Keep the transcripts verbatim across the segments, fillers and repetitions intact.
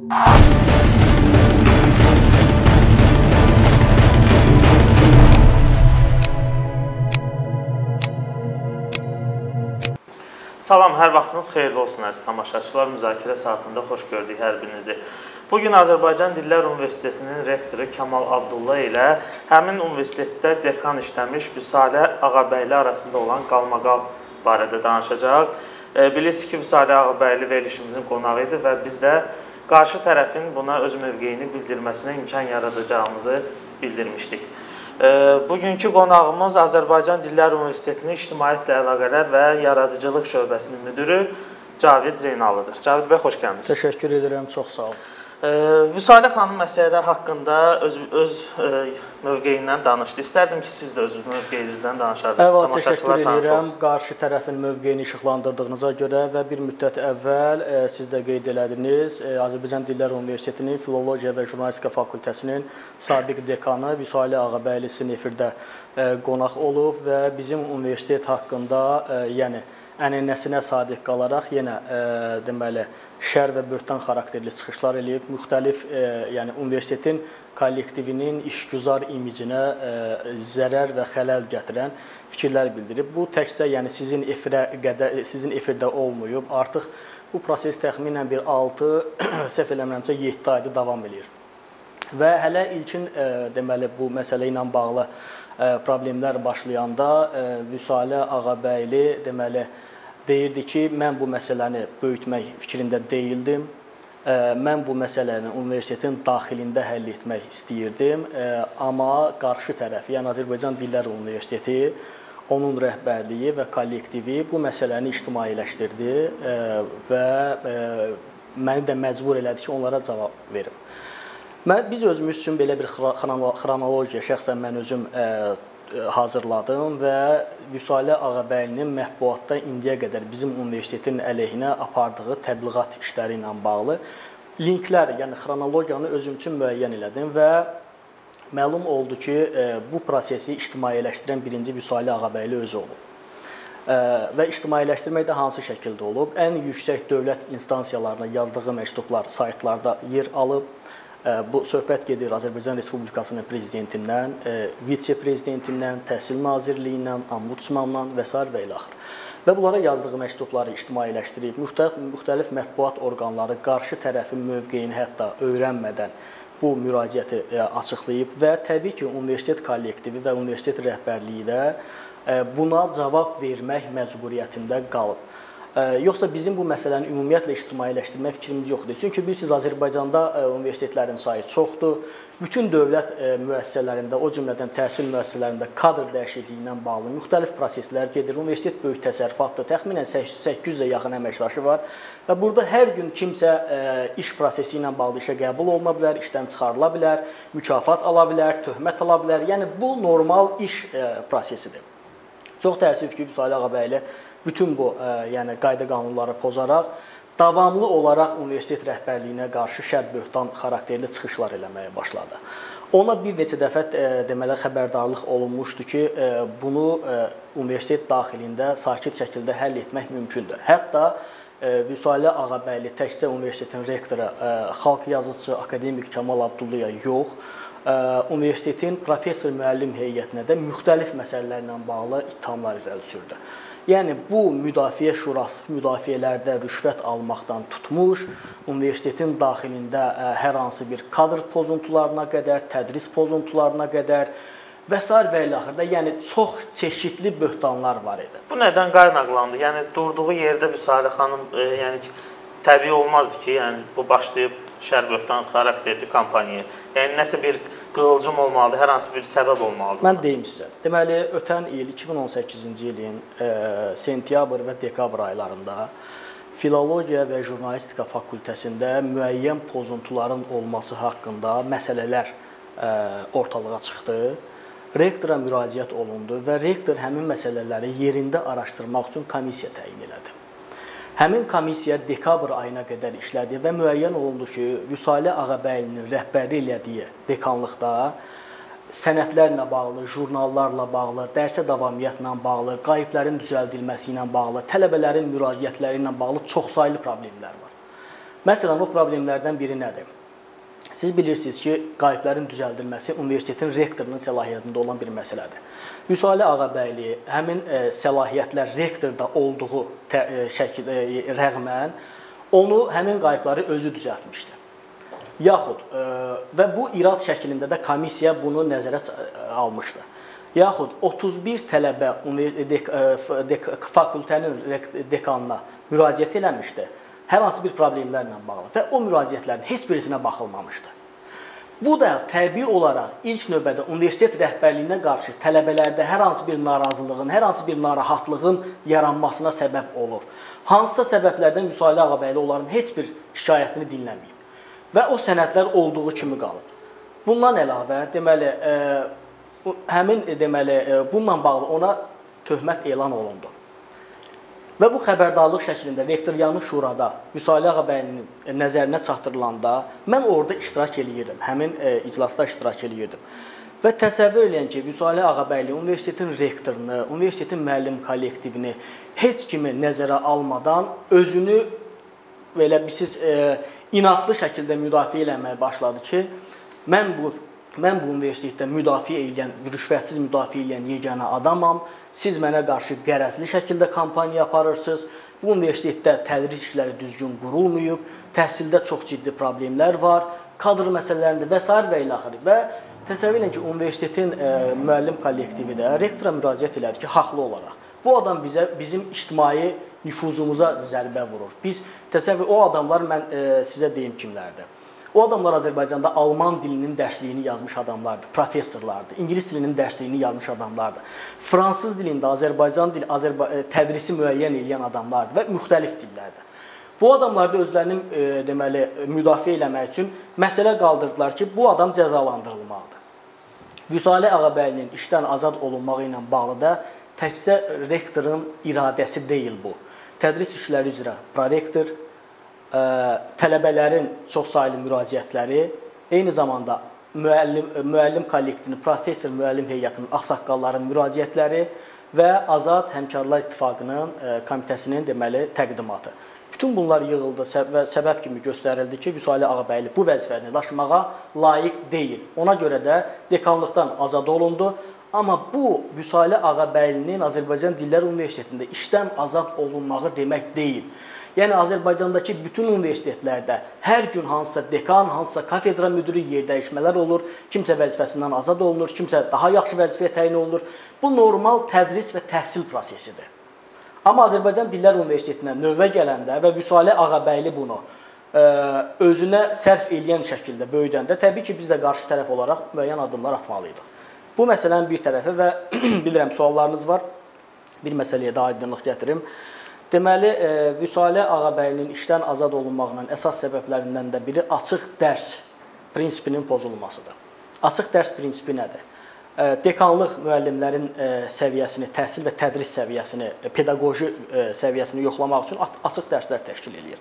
Salam, hər vaxtınız xeyirli olsun əziz tamaşaçılar. Müzakirə saatında xoş gördük hər birinizi. Bugün Azərbaycan Dillər Universitetinin rektoru Kamal Abdulla ilə həmin universitetdə dekan işləmiş Vüsalə Ağabəyli arasında olan qalmaqal barədə danışacaq. Bilirsiniz ki, Vüsalə Ağabəyli verilişimizin qonağı idi və biz də qarşı tərəfin buna öz mövqeyini bildirməsinə imkan yaradacağımızı bildirmişdik. Bugünkü qonağımız Azərbaycan Dillər Universitetinin İctimaiyyətlə əlaqələr və yaradıcılıq şöbəsinin müdürü Cavid Zeynalıdır. Cavid bəy, xoş gəlmişsiniz. Təşəkkür edirəm, çox sağ olun. Vüsalə xanım məsələlər haqqında öz, öz mövqeyindən danışdı. İstərdim ki, siz də öz mövqeyinizdən danışardınız. Əvvəl təşəkkür edirəm qarşı tərəfin mövqeyini işıqlandırdığınıza görə və bir müddət əvvəl siz də qeyd elədiniz, Azərbaycan Dillər Universitetinin Filologiya və Jurnalistika Fakültəsinin sabiq dekanı Vüsalə Ağabəyli sizin efirdə qonaq olub və bizim universitet haqqında, yəni ənənəsinə sadiq qalaraq yenə deməli şər və böhtan xarakterli çıxışlar eləyib, müxtəlif yəni universitetin kollektivinin işgüzar imicinə zərər və xələl gətirən fikirlər bildirib. Bu təkcə yəni sizin efirə qədər sizin efirdə olmayıb. Artıq bu proses təxminən bir altı, səhv eləmirəmsə yeddi aydır davam eləyir. Və hələ ilkin deməli bu məsələ ilə bağlı problemlər başlayanda Vüsalə Ağabəyli deməli deyirdi ki, mən bu məsələni böyütmək fikrində deyildim. Mən bu məsələni universitetin daxilində həll etmək istəyirdim. Amma qarşı tərəf, yəni Azərbaycan Dillər Universiteti, onun rəhbərliyi və kollektivi bu məsələni ictimailəşdirdi və məni də məcbur elədi ki, onlara cavab verim. Biz özümüz üçün belə bir xronologiya, şəxsən mən özüm hazırladım və Vüsalə Ağabəylinin mətbuatda indiyə qədər bizim universitetin əleyhinə apardığı təbliğat işləri ilə bağlı linklər, yəni xronologiyanı özüm üçün müəyyən elədim və məlum oldu ki, bu prosesi ictimailəşdirən birinci Vüsalə Ağabəyli özü olub. Və ictimailəşdirmək də hansı şəkildə olub? Ən yüksək dövlət instansiyalarına yazdığı məktublar saytlarda yer alıb. Bu söhbət gedir Azərbaycan Respublikasının prezidentindən, vitse-prezidentindən, Təhsil Nazirliyindən, Ombudsmandan və s. və ilaxır. Və bunlara yazdığı məktubları ictimailəşdirib, müxtəlif mətbuat orqanları qarşı tərəfin mövqeyini hətta öyrənmədən bu müraciəti açıqlayıb və təbii ki, universitet kollektivi və universitet rəhbərliyi də buna cavab vermək məcburiyyətində qalıb. Yoxsa bizim bu məsələni ümumiyyətlə ictimailəşdirmək fikrimiz yoxdur. Çünki bilirsiniz, Azərbaycanda universitetlərin sayı çoxdur. Bütün dövlət müəssisələrində, o cümlədən təhsil müəssisələrində kadr dəyişikliyi ilə bağlı müxtəlif proseslər gedir. Universitet böyük təsərrüfatdır. Təxminən səkkiz yüzə yaxın əməkdaşı var. Və burada hər gün kimsə iş prosesi ilə bağlı işə qəbul oluna bilər, işdən çıxarıla bilər, mükafat ala bilər, töhmət ala bilər. Yəni bu normal iş prosesidir. Çox təəssüf ki, Vüsalə Ağabəyli bütün bu yəni qayda qanunları pozaraq davamlı olaraq universitet rəhbərliyinə qarşı şər böhtan xarakterli çıxışlar eləməyə başladı. Ona bir neçə dəfə deməli xəbərdarlıq olunmuşdu ki, bunu universitet daxilində sakit şəkildə həll etmək mümkündür. Hətta Vüsalə Ağabəyli təkcə universitetin rektoru, xalq yazıçısı akademik Kamal Abdullaya yox, universitetin professor müəllim heyətinə də müxtəlif məsələlərlə bağlı ittihamlar irəli sürdü. Yəni bu müdafiə şurası müdafiələrdə rüşvət almaqdan tutmuş, universitetin daxilində hər hansı bir kadr pozuntularına qədər, tədris pozuntularına qədər və s. və ilaxırda, yəni çox çeşidli böhtanlar var idi. Bu nədən qaynaqlandı? Yəni durduğu yerdə Vüsalə xanım, yəni təbii olmazdı ki, yəni bu başlayıb şər böhtan xarakterli kampaniyaya. Yəni nəsə bir qığılcım olmalıdır, hər hansı bir səbəb olmalıdır. Mən deyim sizə. Deməli, ötən il iki min on səkkizinci ilin sentyabr və dekabr aylarında Filologiya və Jurnalistika Fakültəsində müəyyən pozuntuların olması haqqında məsələlər ortalığa çıxdı. Rektora müraciət olundu və rektor həmin məsələləri yerində araşdırmaq üçün komissiya təyin elədi. Həmin komissiya dekabr ayına qədər işlədi və müəyyən olundu ki, Vüsalə Ağabəylinin rəhbərlik elədiyi dekanlıqda sənədlərlə bağlı, jurnallarla bağlı, dərsə davamiyyətlə bağlı, qayıbların düzəldilməsi ilə bağlı, tələbələrin müraciətləri ilə bağlı çoxsaylı problemlər var. Məsələn, o problemlərdən biri nədir? Siz bilirsiniz ki, qayıbların düzəldilməsi universitetin rektorunun səlahiyyətində olan bir məsələdir. Vüsali Ağabəyli həmin e, səlahiyyətlər rektorda olduğu tə, e, şəkil e, rəğmən onu həmin qayıbları özü düzəltmişdi. Yaxud e, və bu irad şəklində də komissiya bunu nəzərə almışdı. Yaxud otuz bir tələbə dek, dek, fakültənin dekanına müraciət eləmişdi. Hər hansı bir problemlərlə bağlı və o müraciətlərin heç birisinə baxılmamışdı. Bu da təbii olaraq ilk növbədə universitet rəhbərliyinə qarşı tələbələrdə hər hansı bir narazılığın, hər hansı bir narahatlığın yaranmasına səbəb olur. Hansısa səbəblərdən Vüsali Ağabəyli onların heç bir şikayətini dinləməyib və o sənədlər olduğu kimi qalıb. Bundan əlavə, deməli, e, həmin deməli, e, bununla bağlı ona töhmət elan olundu. Və bu xəbərdarlıq şəklində rektoryanı şurada Vüsali Ağabəylinin nəzərinə çatdırılanda mən orada iştirak eləyirdim, həmin e, iclasda iştirak eləyirdim. Və təsəvvür eləyin ki, Vüsali Ağabəyli universitetin rektorunu, universitetin müəllim kollektivini heç kimi nəzərə almadan özünü belə siz e, inatlı şəkildə müdafiə eləməyə başladı ki, mən bu mən bu universitetdə müdafiə edən, rüşvətsiz müdafiə edən yeganə adamam. Siz mənə qarşı qərəzli şəkildə kampaniya aparırsınız. Bu universitetdə tədris işləri düzgün qurulmayıb, təhsildə çox ciddi problemlər var, kadr məsələlərində və s. və ilə axırı. Və təsəvvür edin ki, universitetin e, müəllim kollektivi də rektora müraciət elədi ki, haqlı olaraq. Bu adam bizə bizim ictimai nüfuzumuza zərbə vurur. Biz təsəvvür o adamlar mən e, sizə deyim kimlərdir. O adamlar Azərbaycanda alman dilinin dərsliyini yazmış adamlardır, professorlardır, ingilis dilinin dərsliyini yazmış adamlardır. Fransız dilində Azərbaycan dili Azərba tədrisi müəyyən edən adamlardır və müxtəlif dillərdir. Bu adamlar da özlərini e, deməli müdafiə eləmək üçün məsələ qaldırdılar ki, bu adam cəzalandırılmalıdır. Vüsali Ağabəylinin işdən azad olunmağı ilə bağlı da təkcə rektorun iradəsi deyil bu. Tədris işləri üzrə prorektor, Ə, tələbələrin çoxsaylı müraciətləri, eyni zamanda müəllim, müəllim kollektivinin, professor müəllim heyətinin, ağsaqqalların müraciətləri və Azad Həmkarlar İttifaqının ə, komitəsinin deməli təqdimatı. Bütün bunlar yığıldı və səbəb kimi göstərildi ki, Vüsali Ağabəyli bu vəzifəni daşımağa layiq deyil. Ona görə də dekanlıqdan azad olundu. Amma bu Vüsali Ağabəylinin Azərbaycan Dillər Universitetində işdən azad olunmağı demək deyil. Yəni Azərbaycandakı bütün universitetlərdə hər gün hansısa dekan, hansısa kafedra müdiri yer dəyişmələr olur, kimsə vəzifəsindən azad olunur, kimsə daha yaxşı vəzifəyə təyin olunur. Bu normal tədris və təhsil prosesidir. Amma Azərbaycan Dillər Universitetinə növbə gələndə və Vüsali Ağabəyli bunu ə, özünə sərf eləyən şəkildə böyüdəndə təbii ki, biz də qarşı tərəf olaraq müəyyən addımlar atmalıydıq. Bu məsələnin bir tərəfi və bilirəm suallarınız var, bir məsələyə daha aydınlıq gətirim. Deməli, Vüsali Ağabəylinin işdən azad olunmağının əsas səbəblərindən də biri açıq dərs prinsipinin pozulmasıdır. Açıq dərs prinsipi nədir? Dekanlıq müəllimlərin səviyyəsini, təhsil və tədris səviyyəsini, pedaqoji səviyyəsini yoxlamaq üçün açıq dərslər təşkil edir.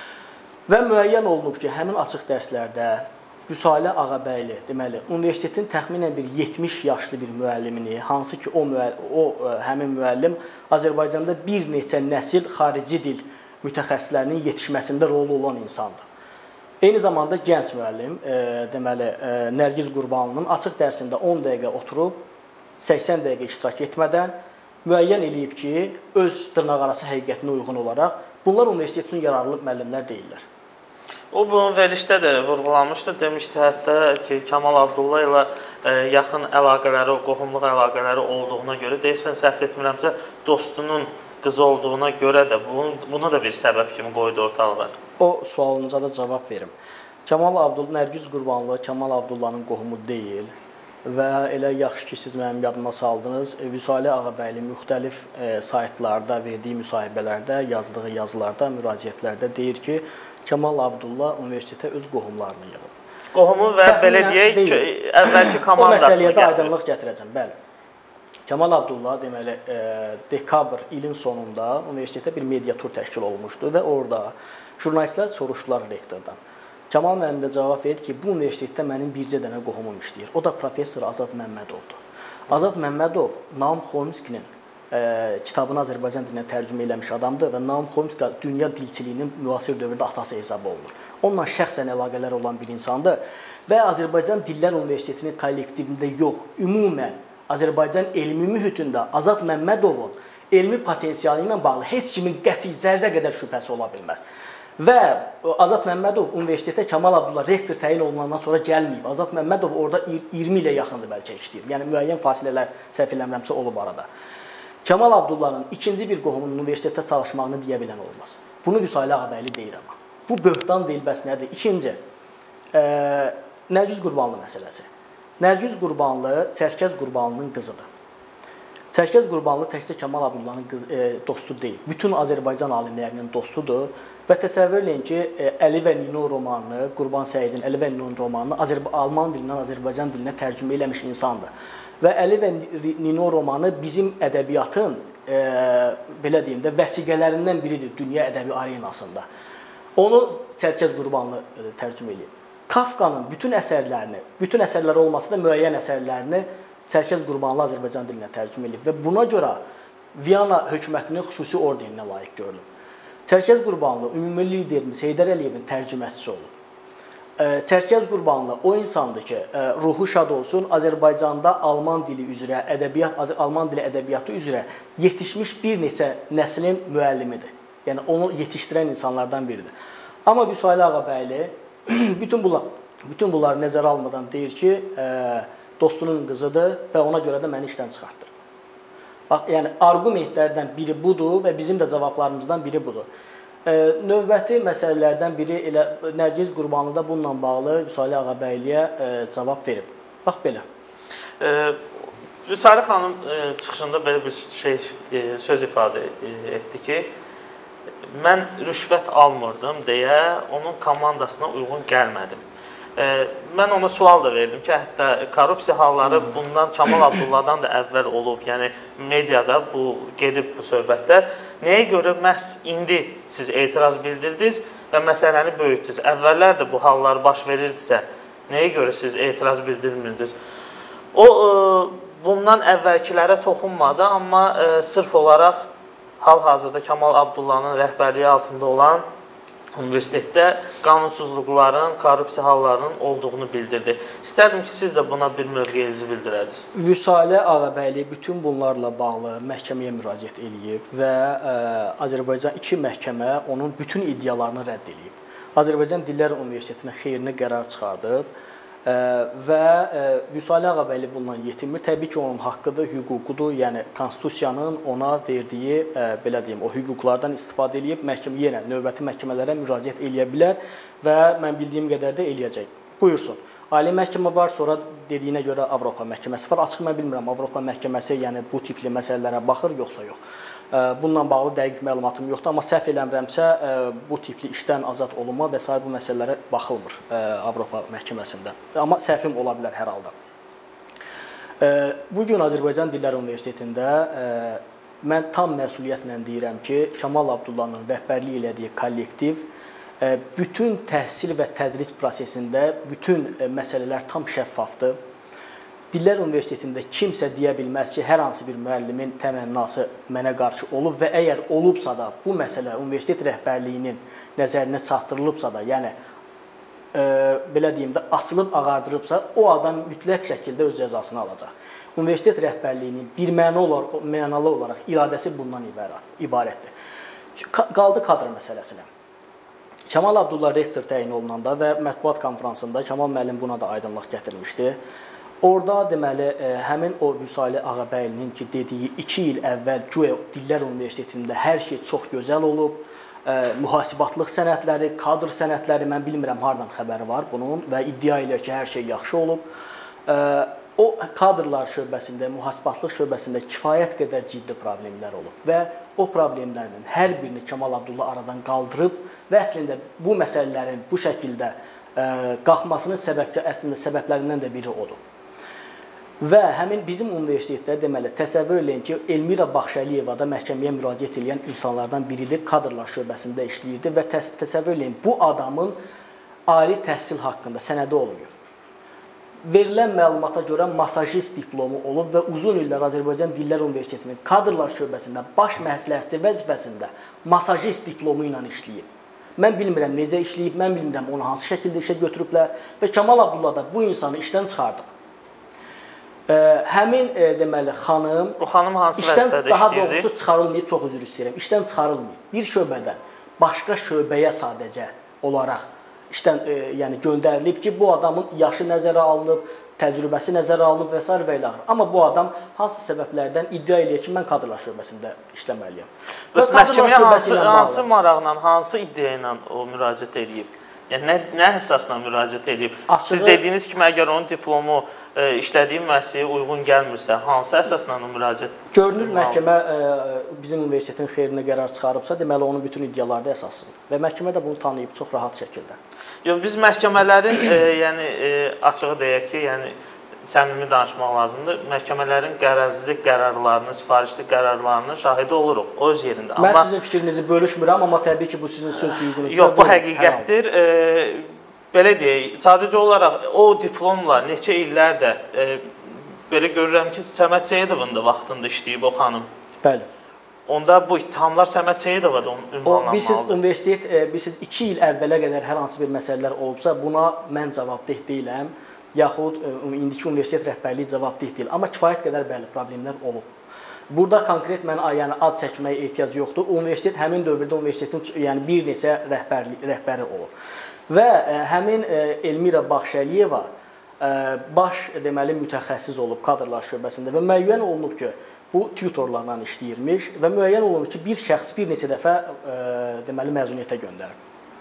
Və müəyyən olunub ki, həmin açıq dərslərdə Vüsali Ağabəyli, deməli, universitetin təxminən bir yetmiş yaşlı bir müəllimini, hansı ki, o, o həmin müəllim Azərbaycanda bir neçə nəsil xarici dil mütəxəssislərinin yetişməsində rolu olan insandır. Eyni zamanda gənc müəllim, e, deməli, e, Nərgiz Qurbanlının açıq dərsində on dəqiqə oturub, səksən dəqiqə iştirak etmədən müəyyən eləyib ki, öz dırnaqarası həqiqətinə uyğun olaraq bunlar universitet üçün yararlı müəllimlər deyirlər. O, bunun verilişdə də vurğulanmışdı. Demişdi hətta ki, Kamal Abdulla ilə e, yaxın əlaqələri, qohumluq əlaqələri olduğuna görə, deyirsən, səhv etmirəmsə, dostunun qızı olduğuna görə də bunu, bunu da bir səbəb kimi qoydu ortalığa. O sualınıza da cavab verim. Kamal Abdulla, Nərgiz Qurbanlı Kamal Abdulla'nın qohumu deyil və elə yaxşı ki, siz mənim yadıma saldınız, Vüsali Ağabəyli müxtəlif e, saytlarda, verdiyi müsahibələrdə, yazdığı yazılarda, müraciətlərdə deyir ki, Kamal Abdulla universitetə öz qohumlarını yığıb. Qohumu və belə deyək ki, əvvəlki komandasını gətirib. O məsələyə də aydınlıq gətirəcəm, bəli. Kamal Abdulla, deməli, e, dekabr ilin sonunda universitetə bir mediatur təşkil olunmuşdu və orada jurnalistlər soruşdular rektordan. Kamal müəllim də cavab verdi ki, bu universitetdə mənim bircə dənə qohumum işləyir. O da professor Azad Məmmədovdur. Azad Məmmədov Naum Xomskinin e, kitabını Azərbaycan dilinə tərcümə eləmiş adamdır və Naum Xomski dünya dilçiliyinin müasir dövrdə atası hesab olunur. Onunla şəxsən əlaqələr olan bir insandır və Azərbaycan Dillər Universitetinin kollektivində yox, ümumən Azərbaycan elmi mühitində Azad Məmmədovun elmi potensialı ilə bağlı heç kimin qəti zərrə qədər şübhəsi ola bilməz. Və Azad Məmmədov universitetə Kamal Abdulla rektor təyin olunandan sonra gəlməyib. Azad Məmmədov orada iyirmi ilə yaxındır bəlkə işləyir. Yəni müəyyən fasilələr səhv eləmirəmsə olub arada. Kamal Abdullanın ikinci bir qohumunun universitetdə çalışmağını deyə bilən olmaz. Bunu Vüsailə Ağabəyli deyir amma. Bu böhtan deyilbəs nədir? İkinci, e, Nərgiz Qurbanlı məsələsi. Nərgiz Qurbanlı Çərkəz Qurbanlının qızıdır. Çərkəz Qurbanlı təkcə Kamal Abdullanın qız, e, dostu deyil. Bütün Azərbaycan alimlərinin dostudur. Və təsəvvür eləyin ki, Əli və Nino romanını, Qurban Səidin Əli və Nino romanını Azərba Alman dilindən Azərbaycan dilinə tərcümə eləmiş insandır. Və Əli və Nino romanı bizim ədəbiyyatın, e, belə deyim də, vəsiqələrindən biridir dünya ədəbi arenasında. Onu Çərkəz Qurbanlı e, tərcümə eləyir. Kafkanın bütün əsərlərini, bütün əsərləri olmasa da müəyyən əsərlərini Çərkəz Qurbanlı Azərbaycan dilinə tərcümə eləyib və buna görə Viyana hökumətinin xüsusi ordeninə layiq görülüb. Çərkəz Qurbanlı ümumi liderimiz Heydər Əliyevin tərcüməçisi olub. Çərkəz Qurbanlı o insandır ki, ruhu şad olsun, Azərbaycanda Alman dili üzrə, ədəbiyyat, Alman dili ədəbiyyatı üzrə yetişmiş bir neçə nəslin müəllimidir. Yəni onu yetişdirən insanlardan biridir. Amma Vüsailə Ağabəyli bütün bunlar, bütün bunları nəzərə almadan deyir ki, dostunun qızıdır və ona görə də məni işdən çıxartdır. Bax, yəni argumentlərdən biri budur və bizim də cavablarımızdan biri budur. E, növbəti məsələlərdən biri elə Nərgiz Qurbanlıda bununla bağlı Vüsailə Ağabəyliyə e, cavab verib. Bax belə. E, Vüsailə xanım e, çıxışında belə bir şey e, söz ifadə e, etdi ki, mən rüşvət almırdım deyə onun komandasına uyğun gəlmədim. Mən ona sual da verdim ki, hətta korrupsiya halları bundan Kamal Abdullahdan da əvvəl olub, yəni mediada bu gedib bu söhbətlər. Nəyə görə məhz indi siz etiraz bildirdiniz və məsələni böyütdünüz? Əvvəllər də bu hallar baş verirdisə, nəyə görə siz etiraz bildirmirdiniz? O, bundan əvvəlkilərə toxunmadı, amma sırf olaraq hal-hazırda Kamal Abdullahın rəhbərliyi altında olan universitetdə qanunsuzluqların, korrupsiya hallarının olduğunu bildirdi. İstərdim ki, siz də buna bir mövqeyinizi bildirədiniz. Vüsailə Ağabəyli bütün bunlarla bağlı məhkəməyə müraciət edib və ə, Azərbaycan iki məhkəmə onun bütün iddialarını rədd edib. Azərbaycan Dillər Universitetinin xeyrinə qərar çıxardıb ə, və ə, Vüsailə Ağabəyli bundan yetinmir. Təbii ki, onun haqqıdır, hüququdur. Yəni konstitusiyanın ona verdiyi ə, belə deyim, o hüquqlardan istifadə edib məhkəmə yenə növbəti məhkəmələrə müraciət eləyə bilər və mən bildiyim qədər də eləyəcək. Buyursun. Ali məhkəmə var, sonra dediyinə görə Avropa məhkəməsi var. Açıq mən bilmirəm, Avropa məhkəməsi yəni bu tipli məsələlərə baxır yoxsa yox. Bununla bağlı dəqiq məlumatım yoxdur, amma səhv eləmirəmsə bu tipli işdən azad olunma və sair bu məsələlərə baxılmır Avropa məhkəməsində. Amma səhvim ola bilər hər halda. Bugün Azərbaycan Dillər Universitetində mən tam məsuliyyətlə deyirəm ki, Kamal Abdullahın rəhbərlik elədiyi kollektiv bütün təhsil və tədris prosesində bütün məsələlər tam şəffafdır. Dillər Universitetində kimsə deyə bilməz ki, hər hansı bir müəllimin təmənnası mənə qarşı olub və əgər olubsa da, bu məsələ universitet rəhbərliyinin nəzərinə çatdırılıbsa da, yəni e, belə deyim də, açılıb ağardırıbsa, o adam mütləq şəkildə öz cəzasını alacaq. Universitet rəhbərliyinin bir mənalı olaraq, mənalı olaraq iradəsi bundan ibarətdir. Qaldı kadr məsələsinə. Kamal Abdullah rektor təyin olunanda və mətbuat konfransında Kamal müəllim buna da aydınlıq gətirmişdi. Orada deməli həmin o Vüsailə Ağabəylinin ki dediyi iki il əvvəl güya Dillər Universitetində hər şey çox gözəl olub, mühasibatlıq sənədləri, kadr sənədləri mən bilmirəm hardan xəbəri var bunun və iddia edir ki, hər şey yaxşı olub. O kadrlar şöbəsində, mühasibatlıq şöbəsində kifayət qədər ciddi problemlər olub və o problemlərin hər birini Kamal Abdullah aradan qaldırıb və əslində bu məsələlərin bu şəkildə qalxmasının səbəb, əslində səbəblərindən də biri odur. Və həmin bizim universitetdə deməli təsəvvür eləyin ki, Elmira Baxşəliyeva da məhkəməyə müraciət edən insanlardan biridir, kadrlar şöbəsində işləyirdi və təs təsəvvür eləyin bu adamın ali təhsil haqqında sənədi olmuyor. verilən məlumata görə masajist diplomu olub və uzun illər Azərbaycan Dillər Universitetinin kadrlar şöbəsində baş məsləhətçi vəzifəsində masajist diplomu ilə işləyib. Mən bilmirəm necə işləyib, mən bilmirəm onu hansı şəkildə işə götürüblər və Kamal Abdulla da bu insanı işdən çıxardı. E, həmin e, deməli xanım o xanım hansı vəzifədə işləyirdi? Daha doğrusu çıxarılmayıb, çox üzr istəyirəm. İşdən çıxarılmayıb. Bir şöbədən başqa şöbəyə sadəcə olaraq işdən e, yəni göndərilib ki, bu adamın yaşı nəzərə alınıb, təcrübəsi nəzərə alınıb və s. və ilə axır. Amma bu adam hansı səbəblərdən iddia eləyir ki, mən kadrlar şöbəsində işləməliyəm. Bəs məhkəməyə hansı, hansı maraqla, hansı iddia ilə o müraciət edib? Yəni nə, nə əsasla müraciət edib? Açığı, siz dediyiniz kimi, əgər onun diplomu e, işlədiyi müəssisəyə uyğun gəlmirsə, hansı əsasla o müraciət? Görünür, məhkəmə e, bizim universitetin xeyrinə qərar çıxarıbsa, deməli onun bütün iddiaları da əsassızdır. Və məhkəmə də bunu tanıyıb çox rahat şəkildə. Yox, biz məhkəmələrin, e, yəni e, açığı deyək ki, yəni səmimi danışmaq lazımdır. Məhkəmələrin qərəzlilik qərarlarını, sifarişli qərarlarını şahidi oluruq o öz yerində. Mən amma, sizin fikrinizi bölüşmürəm, amma təbii ki, bu sizin söz hüququnuzdur. Yox, bu həqiqətdir. E, belə deyək, sadəcə olaraq o diplomla neçə illərdə e, belə görürəm ki, Səməd Seyidovun da vaxtında işləyib o xanım. Bəli. Onda bu ittihamlar Səməd Seyidova da ünvanlanmalıdır. Bilirsiniz, universitet, e, bilirsiniz, iki il əvvələ qədər hər hansı bir məsələlər olubsa, buna mən cavabdeh deyiləm. Yaxud indiki universitet rəhbərliyi cavabdeh deyil. Amma kifayət qədər bəli problemlər olub. Burada konkret mən yəni ad çəkməyə ehtiyac yoxdur. Universitet həmin dövrdə universitetin yəni bir neçə rəhbərli rəhbəri olub. Və ə, həmin ə, Elmira Baxşəliyeva ə, baş deməli mütəxəssis olub kadrlar şöbəsində və müəyyən olunub ki, bu tutorlarla işləyirmiş və müəyyən olunub ki, bir şəxs bir neçə dəfə ə, deməli məzuniyyətə göndərib.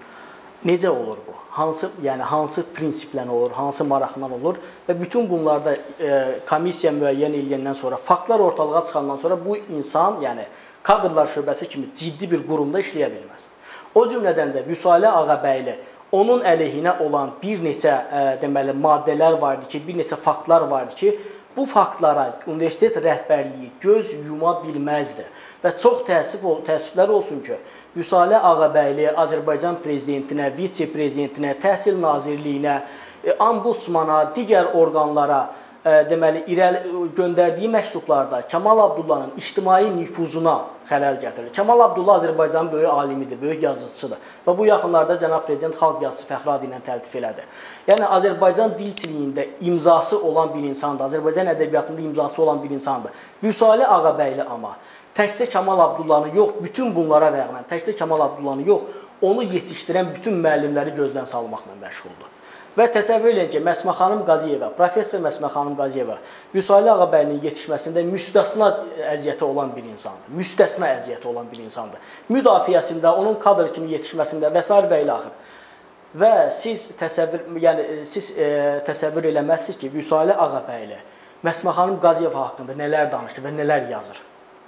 Necə olur bu? Hansı, yəni hansı prinsiplə olur, hansı maraqla olur və bütün bunlarda e, komissiya müəyyən eləyəndən sonra, faktlar ortalığa çıxandan sonra bu insan, yəni kadrlar şöbəsi kimi ciddi bir qurumda işləyə bilməz. O cümlədən də Vüsalə Ağabəyli onun əleyhinə olan bir neçə e, deməli maddələr vardı ki, bir neçə faktlar vardı ki, bu faktlara universitet rəhbərliyi göz yuma bilməzdi. Və çox təəssüf, təəssüflər olsun ki, Vüsalə Ağabəyli Azərbaycan prezidentinə, vitse-prezidentinə, Təhsil Nazirliyinə, ombudsmana, digər orqanlara deməli irəli göndərdiyi məktublarda Kamal Abdullahın ictimai nüfuzuna xələl gətirir. Kamal Abdullah Azərbaycanın böyük alimidir, böyük yazıçısıdır və bu yaxınlarda cənab prezident xalq yazıçısı Fəxradi ilə təltif elədi. Yəni Azərbaycan dilçiliyində imzası olan bir insandır, Azərbaycan ədəbiyyatında imzası olan bir insandır. Vüsalə Ağabəyli amma təkcə Kamal Abdullahı yox, bütün bunlara rəğmən təkcə Kamal Abdullahı yox, onu yetişdirən bütün müəllimləri gözdən salmaqla məşğuldur. Və təsəvvür edin ki, Məsmə xanım Qaziyeva, professor Məsmə xanım Qaziyeva Vüsalə Ağabəylinin yetişməsində müstəsna əziyyəti olan bir insandır. Müstəsna əziyyəti olan bir insandır. Müdafiəsində, onun kadr kimi yetişməsində və s. və ilə axır. Və siz təsəvvür, yəni siz e, təsəvvür eləməzsiniz ki, Vüsalə Ağabəyli Məsmə xanım Qaziyeva haqqında nələr danışır və nələr yazır.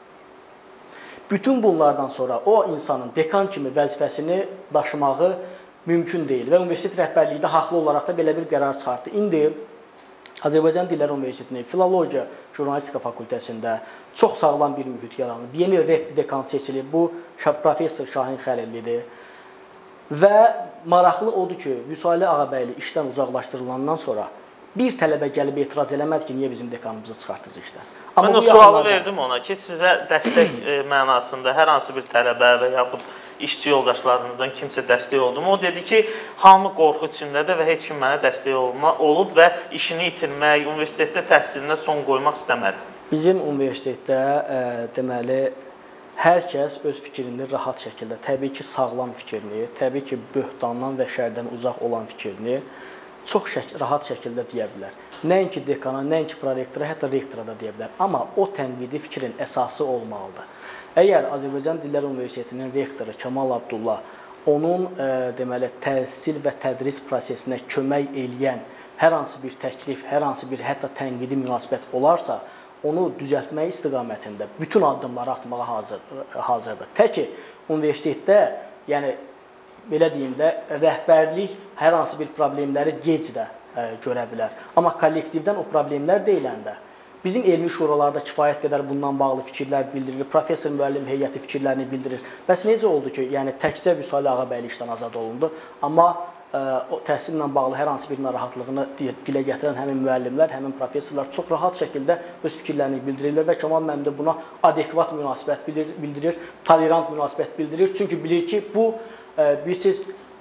Bütün bunlardan sonra o insanın dekan kimi vəzifəsini daşımağı mümkün deyil və universitet rəhbərliyi də haqlı olaraq da belə bir qərar çıxartdı. İndi Azərbaycan Dillər Universitetinin Filologiya Jurnalistika fakültəsində çox sağlam bir mühit yaranıb. Yeni dekan seçilib. Bu professor Şahin Xəlillidir. Və maraqlı odur ki, Vüsalə Ağabəyli işdən uzaqlaşdırılandan sonra bir tələbə gəlib etiraz eləmədi ki, niyə bizim dekanımızı çıxartdınız işdən. Mən o sualı verdim ona ki, sizə dəstək mənasında hər hansı bir tələbə və yaxud işçi yoldaşlarınızdan kimsə dəstək oldu mu? O dedi ki, hamı qorxu içindədir və heç kim mənə dəstək olub və işini itirmək, universitetdə təhsilinə son qoymaq istəmədi. Bizim universitetdə ə, deməli, hər kəs öz fikrini rahat şəkildə, təbii ki, sağlam fikrini, təbii ki, böhtandan və şərdən uzaq olan fikrini çox şək rahat şəkildə deyə bilər. Nəinki dekana, nəinki prorektora, hətta rektora da deyə bilər. Amma o tənqidi fikrin əsası olmalıdır. Əgər Azərbaycan Dillər Universitetinin rektoru Kamal Abdullah onun e, deməli, təhsil və tədris prosesinə kömək eləyən hər hansı bir təklif, hər hansı bir hətta tənqidi münasibət olarsa, onu düzəltmək istiqamətində bütün addımları atmağa hazır, hazırdır. Tək ki, universitetdə, yəni, belə deyim də, rəhbərlik hər hansı bir problemləri gec də ə, görə bilər. Amma kollektivdən o problemlər deyiləndə, bizim elmi şuralarda kifayət qədər bundan bağlı fikirlər bildirilir, professor müəllim heyəti fikirlərini bildirir. Bəs necə oldu ki, yəni təkcə Vüsalə Ağabəyli işdən azad olundu, amma o təhsillə bağlı hər hansı bir narahatlığını dilə gətirən həmin müəllimlər, həmin professorlar çox rahat şəkildə öz fikirlərini bildirirlər və Kamal müəllim də buna adekvat münasibət bildirir, tolerant münasibət bildirir. Çünki bilir ki, bu bilirsiniz,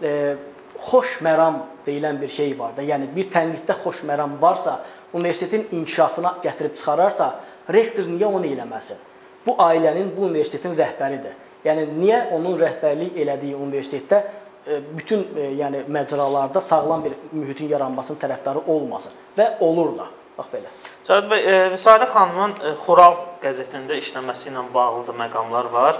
xoş məram deyilən bir şey var da. Yəni bir tənqiddə xoş məram varsa, universitetin inkişafına gətirib çıxararsa, rektor niyə onu eləməsin? Bu ailənin, bu universitetin rəhbəridir. Yəni niyə onun rəhbərlik elədiyi universitetdə bütün yəni məcralarda sağlam bir mühitin yaranmasının tərəfdarı olmasın və olur da. Bax belə. Cavit bəy, Vüsalə xanımın Xural qəzetində işləməsi ilə bağlı da məqamlar var.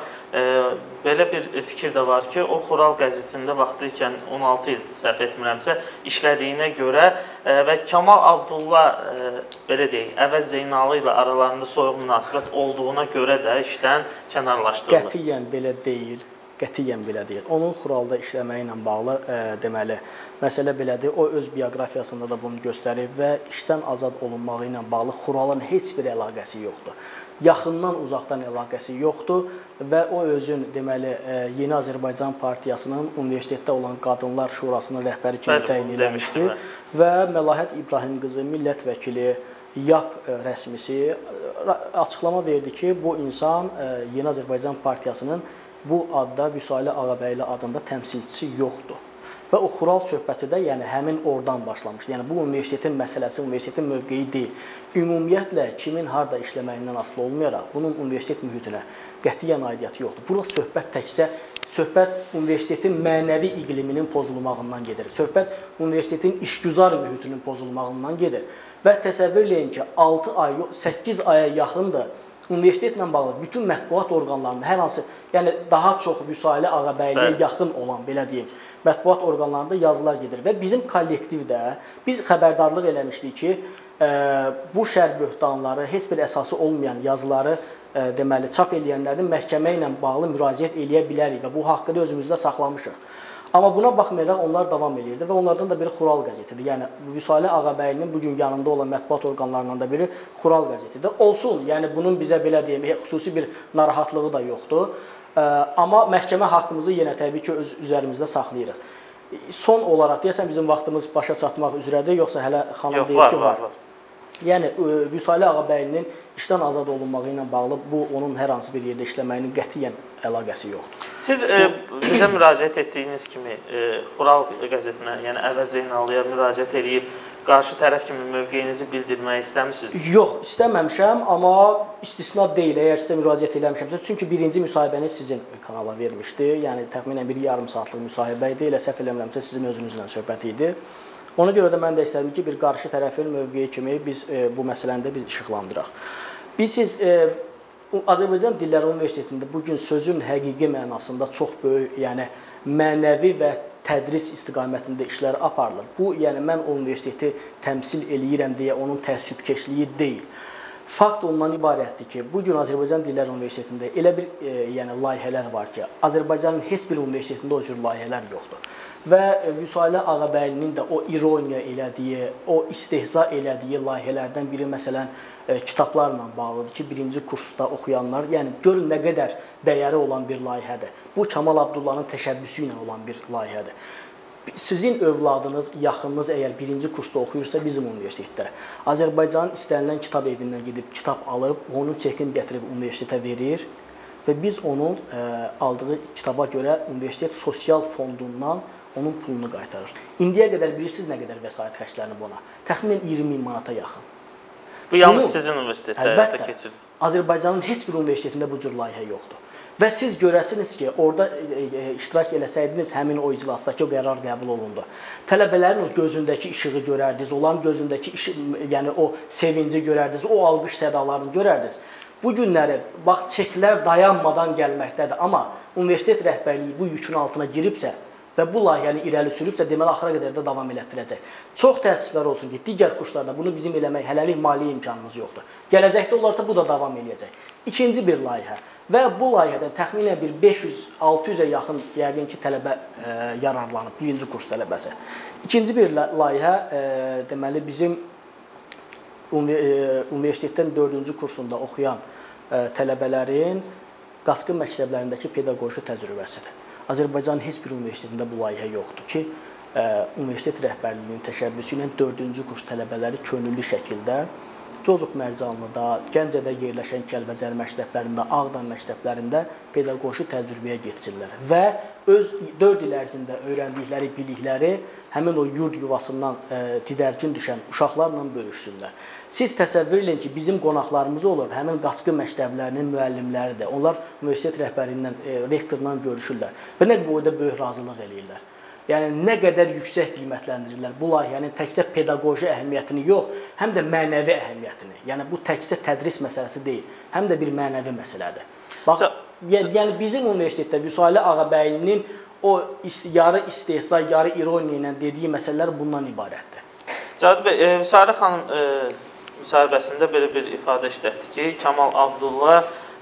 Belə bir fikir də var ki, o Xural qəzetində vaxtı ikən on altı il səhv etmirəmsə işlədiyinə görə və Kamal Abdulla belə deyək, Əvəz Zeynalı ilə aralarında soyuq münasibət olduğuna görə də işdən kənarlaşdırılır. Qətiyyən belə deyil. Qətiyyən belə deyil. Onun Xuralda işləməyi ilə bağlı e, deməli, məsələ belədir. O öz bioqrafiyasında da bunu göstərib və işdən azad olunmağı ilə bağlı Xuralın heç bir əlaqəsi yoxdur. Yaxından, uzaqdan əlaqəsi yoxdur və o özün deməli e, Yeni Azərbaycan Partiyasının universitetdə olan Qadınlar Şurasının rəhbəri kimi təyin edilmişdi və Məlahət İbrahim qızı millət vəkili YAP rəsmisi açıqlama verdi ki, bu insan e, Yeni Azərbaycan Partiyasının bu adda Vüsalə Ağabəyli adında təmsilçisi yoxdur. Və o Xural söhbəti də yəni həmin oradan başlamışdı. Yəni bu universitetin məsələsi, universitetin mövqeyi deyil. Ümumiyyətlə kimin harda işləməyindən asılı olmayaraq bunun universitet mühitinə qətiyyən aidiyyəti yoxdur. Burada söhbət təkcə söhbət universitetin mənəvi iqliminin pozulmağından gedir. Söhbət universitetin işgüzar mühitinin pozulmağından gedir. Və təsəvvür eləyin ki, altı ay, səkkiz aya yaxındır universitetlə bağlı bütün mətbuat orqanlarında hər hansı, yəni daha çox Vüsalə Ağabəyliyə yaxın olan, belə deyim, mətbuat orqanlarında yazılar gedir və bizim kollektivdə biz xəbərdarlıq eləmişdik ki, e, bu şər böhtanları, heç bir əsası olmayan yazıları e, deməli, çap eləyənlərin məhkəmə ilə bağlı müraciət eləyə bilərik və bu haqqda özümüzdə saxlamışıq. Amma buna baxmayaraq onlar davam edirdi və onlardan da biri Xural qəzetidir. Yəni Vüsalə Ağabəylinin bugün yanında olan mətbuat orqanlarından da biri Xural qəzetidir. Olsun, yəni bunun bizə belə deyim, xüsusi bir narahatlığı da yoxdur. Amma məhkəmə haqqımızı yenə təbii ki öz üzərimizdə saxlayırıq. Son olaraq deyəsən bizim vaxtımız başa çatmaq üzrədir, yoxsa hələ xanım Yox, deyir var, ki var. var, var. Yəni Vüsalə Ağabəylinin işdən azad olunmağı ilə bağlı bu onun hər hansı bir yerdə işləməyinin qətiyyən əlaqəsi yoxdur. Siz e, bizə müraciət etdiyiniz kimi e, Xural qəzetinə, yəni Əvəz Zeynalıya müraciət edib qarşı tərəf kimi mövqeyinizi bildirmək istəmisiniz? Yox, istəməmişəm, amma istisna deyil, əgər sizə müraciət eləmişəmsə. Çünki birinci müsahibəni sizin kanala vermişdi. Yəni təxminən bir yarım saatlıq müsahibə idi. Elə səhv eləmirəmsə sizin özünüzlə söhbət idi. Ona görə də mən də istərdim ki, bir qarşı tərəfin mövqeyi kimi biz e, bu məsələni də biz işıqlandıraq. Biz siz e, Azərbaycan Dilləri Universitetində bugün sözün həqiqi mənasında çox böyük, yəni mənəvi və tədris istiqamətində işlər aparılır. Bu, yəni mən o universiteti təmsil eləyirəm deyə onun təəssübkeşliyi deyil. Fakt ondan ibarətdir ki, bugün Azərbaycan Dilləri Universitetində elə bir e, yəni layihələr var ki, Azərbaycanın heç bir universitetində o cür layihələr yoxdur. Və Vüsalə Ağabəylinin də o ironiya elədiyi, o istehza elədiyi layihələrdən biri məsələn e, kitablarla bağlıdır ki, birinci kursda oxuyanlar, yəni görün nə qədər dəyəri olan bir layihədir. Bu Kamal Abdullahın təşəbbüsü ilə olan bir layihədir. Sizin övladınız, yaxınınız əgər birinci kursda oxuyursa bizim universitetdə, Azərbaycanın istənilən kitab evindən gedib kitab alıb, onun çekini gətirib universitetə verir və biz onun e, aldığı kitaba görə universitet sosial fondundan onun pulunu qaytarır. İndiyə qədər bilirsiniz nə qədər vəsait xərclənib ona? Təxminən iyirmi min manata yaxın. Bu yalnız sizin universitetdə həyata keçirilir. Azərbaycanın heç bir universitetində bu cür layihə yoxdur. Və siz görəsiniz ki, orada e, e, iştirak eləsəydiniz, həmin o iclasdakı o qərar qəbul olundu. Tələbələrin o gözündəki işığı görərdiniz, onların gözündəki işi, yəni o sevinci görərdiniz, o alqış sədalarını görərdiniz. Bu günləri, bax, çeklər dayanmadan gəlməkdədir, amma universitet rəhbərliyi bu yükün altına giribsə və bu layihəni irəli sürübsə, deməli, axıra qədər də davam elətdirəcək. Çox təəssüflər olsun ki, digər kurslarda bunu bizim eləmək hələlik maliyyə imkanımız yoxdur. Gələcəkdə olarsa, bu da davam eləyəcək. İkinci bir layihə və bu layihədən təxminən bir beş yüz altı yüzə yaxın yəqin ki, tələbə e, yararlanıb, birinci kurs tələbəsi. İkinci bir layihə, e, deməli, bizim universitetdən dördüncü kursunda oxuyan e, tələbələrin qaçqın məktəblərindəki pedaqoji təcrübəsidir. Azərbaycanın heç bir universitetində bu layihə yoxdur ki, universitet rəhbərliyinin təşəbbüsü ilə dördüncü kurs tələbələri könüllü şəkildə Cocuq Mərcanlıda, Gəncədə yerləşən Kəlbəcər məktəblərində, Ağdam məktəblərində pedaqoji təcrübəyə getsinlər və öz dörd il ərzində öyrəndikləri bilikləri həmin o yurd yuvasından didərgin düşən uşaqlarla bölüşsünlər. Siz təsəvvür edin ki, bizim qonaqlarımız olur, həmin Qaçqı məktəblərinin müəllimləridir. Onlar universitet rəhbərindən, rektorla görüşürlər və nə boyda böyük razılıq eləyirlər. Yəni, nə qədər yüksək qiymətləndirirlər bu layihənin təkcə pedaqoji əhəmiyyətini yox, həm də mənəvi əhəmiyyətini. Yəni, bu təkcə tədris məsələsi deyil, həm də bir mənəvi məsələdir. Bax, yəni bizim universitetdə Vüsali Ağabəylinin o yarı istehza, yarı ironiya ilə dediyi məsələlər bundan ibarətdir. Cavit bəy, Vüsali xanım müsahibəsində belə bir ifadə işlətdi ki, Kamal Abdulla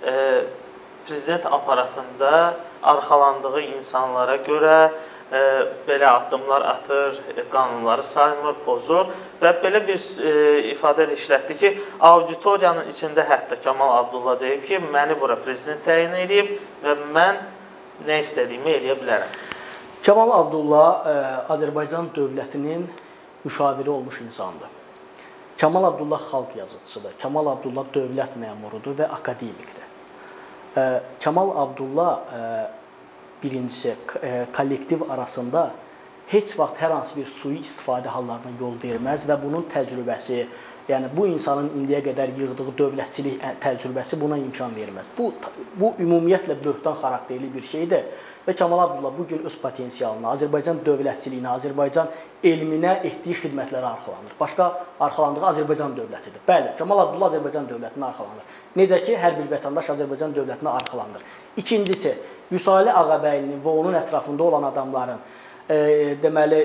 prezident aparatında arxalandığı insanlara görə E, belə addımlar atır, qanunları saymır, pozur və belə bir e, ifadə də işlətdi ki, auditoriyanın içində hətta Kamal Abdulla deyib ki, məni bura prezident təyin edib və mən nə istədiyimi eləyə bilərəm. Kamal Abdulla e, Azərbaycan dövlətinin müşaviri olmuş insandır. Kamal Abdulla xalq yazıçısıdır. Kamal Abdulla dövlət məmurudur və akademikdir. E, Kamal Abdulla e, birincisi, kollektiv arasında heç vaxt hər hansı bir sui istifadə hallarına yol verməz və bunun təcrübəsi, yəni bu insanın indiyə qədər yığdığı dövlətçilik təcrübəsi buna imkan verməz. Bu, bu ümumiyyətlə böhtan xarakterli bir şeydir və Kamal Abdulla bugün öz potensialına, Azərbaycan dövlətçiliyinə, Azərbaycan elminə etdiyi xidmətlərə arxalanır. Başqa arxalandığı Azərbaycan dövlətidir. Bəli, Kamal Abdulla Azərbaycan dövlətinə arxalanır. Necə ki, hər bir vətəndaş Azərbaycan dövlətinə arxalanır. İkincisi, Vüsali Ağabəylinin və onun ətrafında olan adamların e, deməli,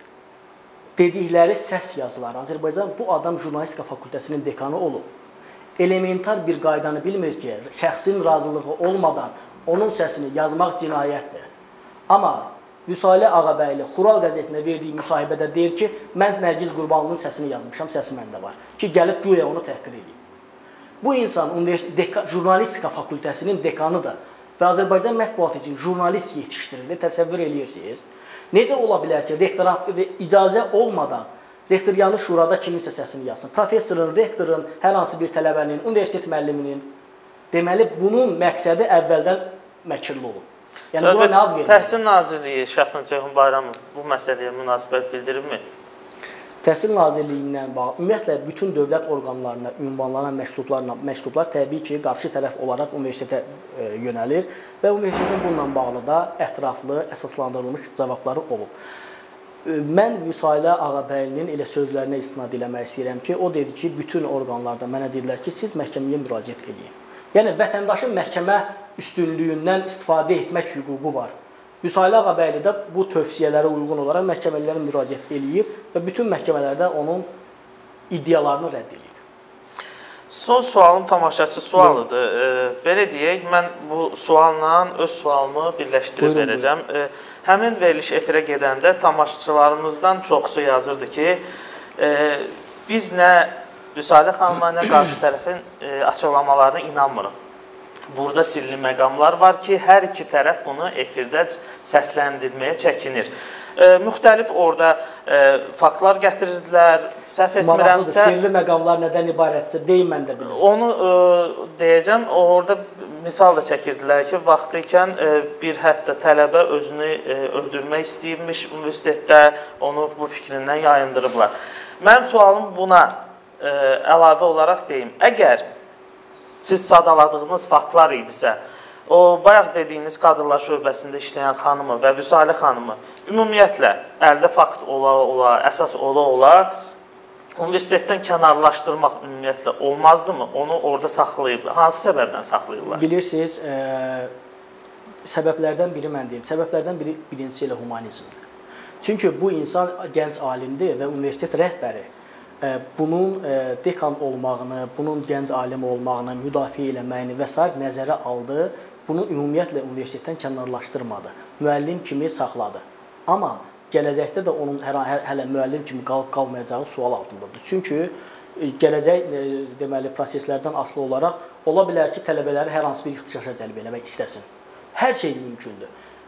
dedikləri səs yazıları. Azərbaycan bu adam jurnalistika fakültəsinin dekanı olub. Elementar bir qaydanı bilmir ki, şəxsin razılığı olmadan onun səsini yazmaq cinayətdir. Amma Vüsali Ağabəyli Xural qəzetinə verdiyi müsahibədə deyir ki, mən Nərgiz Qurbanlının səsini yazmışam, səsi məndə var. Ki, gəlib güya onu təhqir edeyim. Bu insan jurnalistika fakültəsinin dekanıdır. Və Azərbaycan mətbuatı üçün jurnalist yetişdirilir, təsəvvür edirsiniz. Necə ola bilər ki, rektorat icazə olmadan rektoryanı şurada kiminsə səsini yazsın? Professorun, rektorun, hər hansı bir tələbənin, universitet müəlliminin. Deməli, bunun məqsədi əvvəldən məkirli olub. Yəni, buna nə ad verilir? Təhsil Nazirliyi Şəxsən Ceyhun Bayramov bu məsələyə münasibət bildirirmi? Təhsil Nazirliyindən bağlı, ümumiyyətlə, bütün dövlət orqanlarına ünvanlanan məktublarla, məktublar təbii ki, qarşı tərəf olaraq universitetə e, yönəlir və universitetin bununla bağlı da ətraflı, əsaslandırılmış cavabları olub. E, mən Vüsali Ağabəylinin elə sözlərinə istinad eləmək istəyirəm ki, o dedi ki, bütün orqanlarda mənə dedilər ki, siz məhkəməyə müraciət edin. Yəni, vətəndaşın məhkəmə üstünlüyündən istifadə etmək hüququ var. Vüsali Ağabəyli də bu tövsiyələrə uyğun olaraq məhkəmələrə müraciət eləyib və bütün məhkəmələrdə onun iddialarını rədd edib. Son sualım tamaşaçı sualıdır. E, belə deyək, mən bu sualla öz sualımı birləşdirib buyurun, verəcəm. Buyurun. E, həmin veriliş efirə gedəndə tamaşaçılarımızdan çoxsu yazırdı ki, e, biz nə Vüsali xanıma, nə qarşı tərəfin e, açıqlamalarına inanmırıq. Burada sirli məqamlar var ki, hər iki tərəf bunu efirdə səsləndirməyə çəkinir. E, müxtəlif orada e, faktlar gətirirdilər, səhv etmirəmsə... Sirli məqamlar nədən ibarətsə, deyin mən də bilirəm. Onu e, deyəcəm, orada misal da çəkirdilər ki, vaxtı ikən e, bir hətta tələbə özünü e, öldürmək istəyirmiş universitetdə, onu bu fikrindən yayındırıblar. Mənim sualım buna e, əlavə olaraq deyim. Əgər siz sadaladığınız faktlar idisə, o bayaq dediyiniz Kadrlar şöbəsində işləyən xanımı və Vüsali xanımı ümumiyyətlə əldə fakt ola-ola, əsas ola-ola universitetdən kənarlaşdırmaq ümumiyyətlə olmazdımı? Onu orada saxlayıblar. Hansı səbəbdən saxlayırlar? Bilirsiniz, e, səbəblərdən biri mən deyim. Səbəblərdən biri birincisi ilə humanizmdir. Çünki bu insan gənc alimdir və universitet rəhbəri bunun dekan olmağını, bunun gənc alim olmağını, müdafiə eləməyini və s. nəzərə aldı. Bunu ümumiyyətlə universitetdən kənarlaşdırmadı. Müəllim kimi saxladı. Amma gələcəkdə də onun hər, hələ müəllim kimi qalıb qalmayacağı sual altındadır. Çünki gələcək deməli proseslərdən asılı olaraq ola bilər ki, tələbələri hər hansı bir ixtişaşa cəlb eləmək istəsin. Hər şey mümkündür.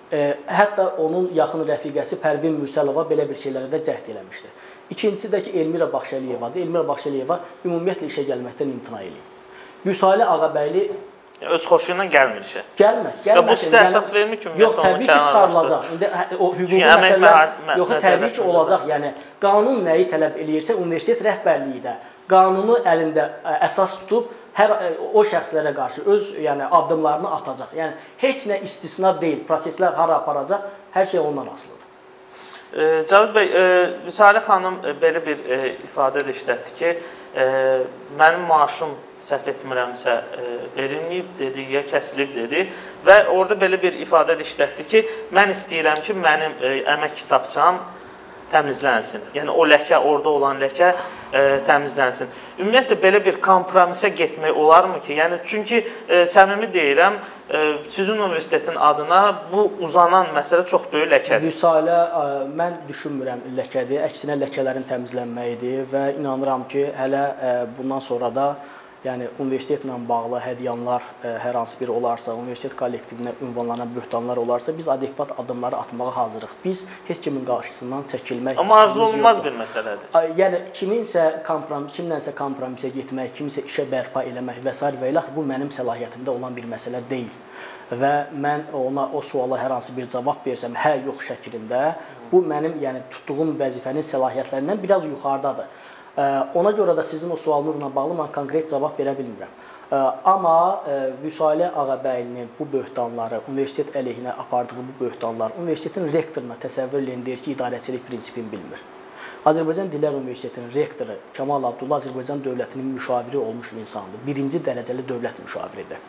E, hətta onun yaxın rəfiqəsi Pərvin Mürsəlova belə bir şeylərə də cəhd eləmişdi. İkincisi də ki, Elmira Baxşəliyevadır. Elmira Baxşəliyeva ümumiyyətlə işə gəlməkdən imtina eləyib. Vüsalə Ağabəyli öz xoşu ilə gəlmir işə. Gəlməz, gəlməz. Və bu sizə əsas vermir ki, yox, təbii ki, çıxarılacaq. İndi o hüquqi məsələlər, yox, təbii ki, olacaq. Yəni qanun nəyi tələb eləyirsə, universitet rəhbərliyi də qanunu əlində əsas tutub hər o şəxslərə qarşı öz, yəni addımlarını atacaq. Yəni heç nə istisna deyil. Proseslər hara aparacaq, hər şey ondan asılıdır. E, Cavid bəy, e, Vüsalə xanım belə bir e, ifadə də işlətdi ki, e, mənim maaşım səhv etmirəmsə e, verilməyib dedi, ya kəsilib dedi və orada belə bir ifadə də işlətdi ki, mən istəyirəm ki, mənim e, əmək kitabçam təmizlənsin. Yəni o ləkə, orada olan ləkə e, təmizlənsin. Ümumiyyətlə belə bir kompromisə getmək olarmı ki? Yəni çünki e, səmimi deyirəm, e, sizin universitetin adına bu uzanan məsələ çox böyük ləkədir. Vüsalə e, mən düşünmürəm ləkədir, əksinə ləkələrin təmizlənməyidir və inanıram ki, hələ e, bundan sonra da yəni universitetlə bağlı hədyanlar e, hər hansı biri olarsa, universitet kollektivinə ünvanlanan böhtanlar olarsa, biz adekvat addımları atmağa hazırıq. Biz heç kimin qarşısından çəkilmək. Amma arzu olunmaz bir məsələdir. Yəni kiminsə kompromis, kimlənsə kompromisə getmək, kimsə işə bərpa eləmək və s. və ilə bu mənim səlahiyyətimdə olan bir məsələ deyil. Və mən ona o suala hər hansı bir cavab versəm, hə, yox şəklində, bu mənim yəni tutduğum vəzifənin səlahiyyətlərindən biraz yuxarıdadır. Ona görə də sizin o sualınızla bağlı mən konkret cavab verə bilmirəm. Amma Vüsalə Ağabəylinin bu böhtanları, universitet əleyhinə apardığı bu böhtanlar, universitetin rektoruna təsəvvür edin, deyir ki, idarəçilik prinsipini bilmir. Azərbaycan Dillər Universitetinin rektoru Kamal Abdulla Azərbaycan dövlətinin müşaviri olmuş insandır. Birinci dərəcəli dövlət müşaviridir.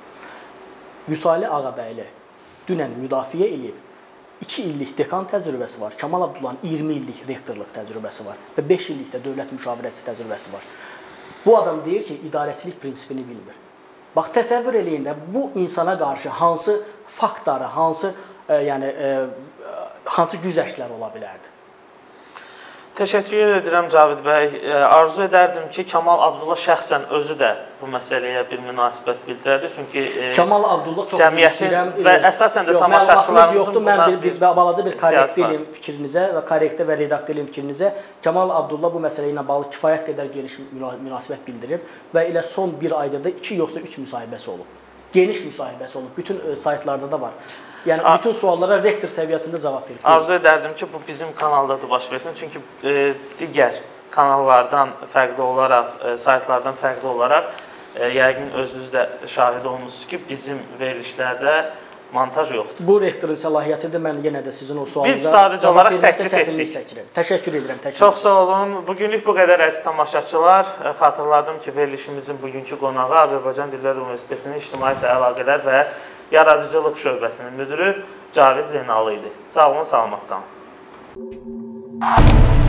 Vüsalə Ağabəyli dünən müdafiə edib. iki illik dekan təcrübəsi var. Kamal Abdullahın iyirmi illik rektorluq təcrübəsi var və beş illik də dövlət müşavirəsi təcrübəsi var. Bu adam deyir ki, idarəçilik prinsipini bilmir. Bax, təsəvvür eləyin də bu insana qarşı hansı faktları, hansı e, yəni e, hansı güzəştlər ola bilərdi? Təşəkkür edirəm Cavid bəy. Arzu edərdim ki, Kamal Abdullah şəxsən özü də bu məsələyə bir münasibət bildirərdi. Çünki Kamal Abdullah çox cəmiyyətin və əsasən də tamaşaçılarımızın buna mən bir, bir balaca bir korrektə eləyim fikrinizə və korrektə və redaktə eləyim fikrinizə. Kamal Abdullah bu məsələ ilə bağlı kifayət qədər geniş münasibət bildirib və elə son bir ayda da iki yoxsa üç müsahibəsi olub. Geniş müsahibəsi olub. Bütün e, saytlarda da var. Yəni bütün suallara rektor səviyyəsində cavab verir. Arzu edərdim ki, bu bizim kanalda da baş versin. Çünki e, digər kanallardan fərqli olaraq, e, saytlardan fərqli olaraq e, yəqin özünüz də şahid olmuşsunuz ki, bizim verilişlərdə montaj yoxdur. Bu rektorun səlahiyyətidir. Mən yenə də sizin o sualınıza biz sadəcə olaraq təklif etdik. Təşəkkür edirəm. Təklif. Çox sağ olun. Bugünlük bu qədər əziz tamaşaçılar. Xatırladım ki, verilişimizin bugünkü qonağı Azərbaycan Dillər Universitetinin İctimaiyyət Əlaqələr və Yaradıcılıq şöbəsinin müdürü Cavid Zeynallı idi. Sağ olun, salamat qalın.